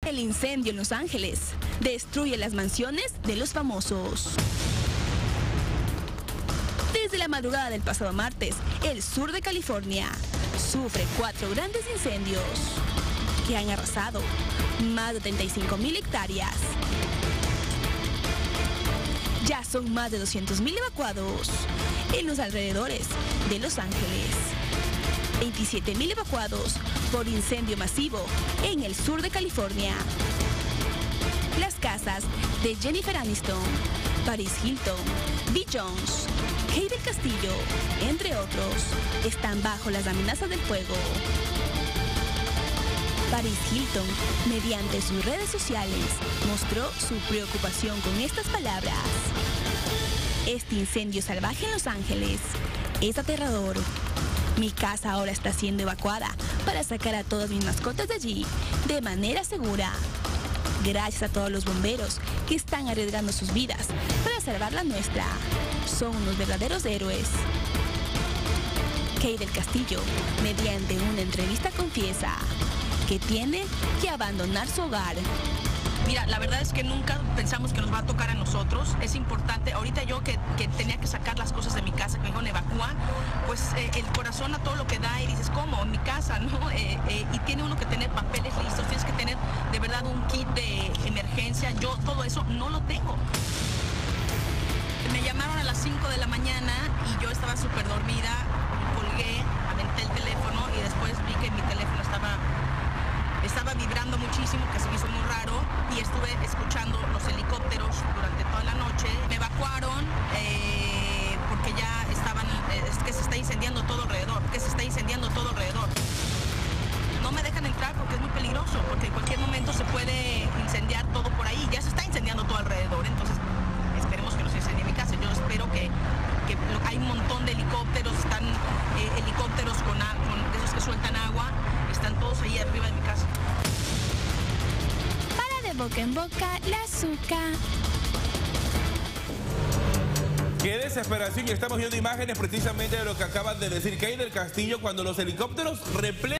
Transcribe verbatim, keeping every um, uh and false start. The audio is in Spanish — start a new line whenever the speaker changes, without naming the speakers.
El incendio en Los Ángeles destruye las mansiones de los famosos. Desde la madrugada del pasado martes, el sur de California sufre cuatro grandes incendios que han arrasado más de treinta y cinco mil hectáreas. Ya son más de doscientos mil evacuados en los alrededores de Los Ángeles. veintisiete mil evacuados por incendio masivo en el sur de California. Las casas de Jennifer Aniston, Paris Hilton, Dee Jones, Kate del Castillo, entre otros, están bajo las amenazas del fuego. Paris Hilton, mediante sus redes sociales, mostró su preocupación con estas palabras. Este incendio salvaje en Los Ángeles es aterrador. Mi casa ahora está siendo evacuada para sacar a todas mis mascotas de allí de manera segura. Gracias a todos los bomberos que están arriesgando sus vidas para salvar la nuestra. Son unos verdaderos héroes. Kate del Castillo, mediante una entrevista, confiesa que tiene que abandonar su hogar.
Mira, la verdad es que nunca pensamos que nos va a tocar a nosotros. Es importante, ahorita yo que, que tenía que sacar las cosas de mi casa, que me dijeron evacúa, pues eh, el corazón a todo lo que da y dices, ¿cómo? En mi casa, ¿no? Eh, eh, y tiene uno que tener papeles listos, tienes que tener de verdad un kit de emergencia. Yo todo eso no lo tengo. Me llamaron a las cinco de la mañana y yo estaba súper dormida, colgué, aventé el teléfono y después vi que mi teléfono estaba... Estaba vibrando muchísimo, que se me hizo muy raro, y estuve escuchando los helicópteros durante toda la noche. Me evacuaron eh, porque ya estaban, eh, es que se está incendiando todo alrededor, que se está incendiando todo alrededor. No me dejan entrar porque es muy peligroso, porque en cualquier momento se puede incendiar todo por ahí. Ya se está incendiando todo alrededor, entonces esperemos que no se incendie mi casa. Yo espero que, que hay un montón de helicópteros, están eh, helicópteros con, con esos que sueltan agua. Están todos ahí arriba de mi casa.
Para de boca en boca, la azúcar.
Qué desesperación, y estamos viendo imágenes precisamente de lo que acaban de decir Kate del Castillo cuando los helicópteros repletos